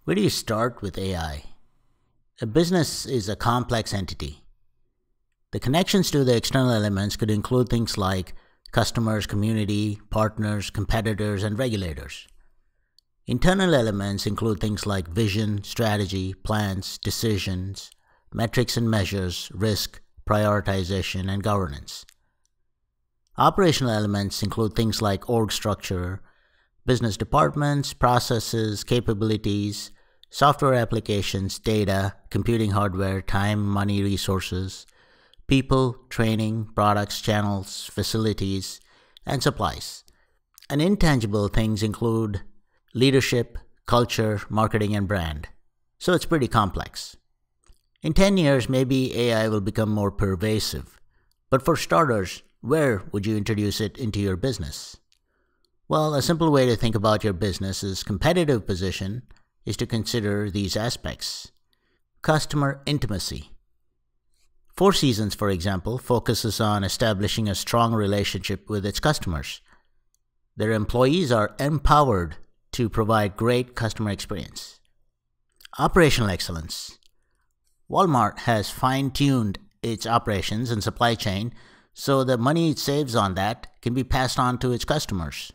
Where do you start with AI? A business is a complex entity. The connections to the external elements could include things like customers, community, partners, competitors, and regulators. Internal elements include things like vision, strategy, plans, decisions, metrics and measures, risk, prioritization, and governance. Operational elements include things like org structure, business departments, processes, capabilities, software applications, data, computing hardware, time, money, resources, people, training, products, channels, facilities, and supplies. And intangible things include leadership, culture, marketing, and brand. So it's pretty complex. In 10 years, maybe AI will become more pervasive. But for starters, where would you introduce it into your business? Well, a simple way to think about your business's competitive position is to consider these aspects. Customer intimacy. Four Seasons, for example, focuses on establishing a strong relationship with its customers. Their employees are empowered to provide great customer experience. Operational excellence. Walmart has fine-tuned its operations and supply chain so the money it saves on that can be passed on to its customers.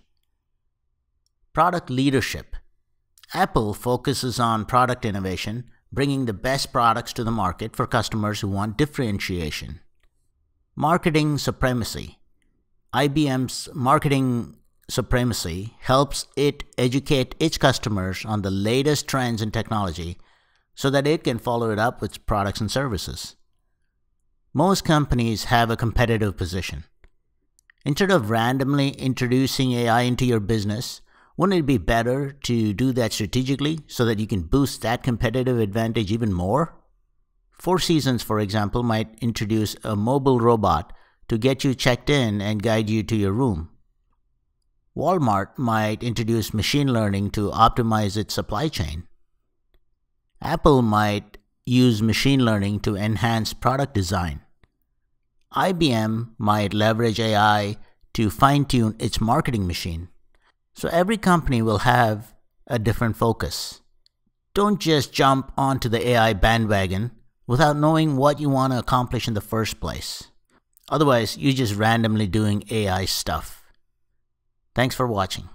Product leadership. Apple focuses on product innovation, bringing the best products to the market for customers who want differentiation. Marketing supremacy. IBM's marketing supremacy helps it educate its customers on the latest trends in technology so that it can follow it up with products and services. Most companies have a competitive position. Instead of randomly introducing AI into your business, wouldn't it be better to do that strategically so that you can boost that competitive advantage even more? Four Seasons, for example, might introduce a mobile robot to get you checked in and guide you to your room. Walmart might introduce machine learning to optimize its supply chain. Apple might use machine learning to enhance product design. IBM might leverage AI to fine-tune its marketing machine. So every company will have a different focus. Don't just jump onto the AI bandwagon without knowing what you want to accomplish in the first place. Otherwise, you're just randomly doing AI stuff. Thanks for watching.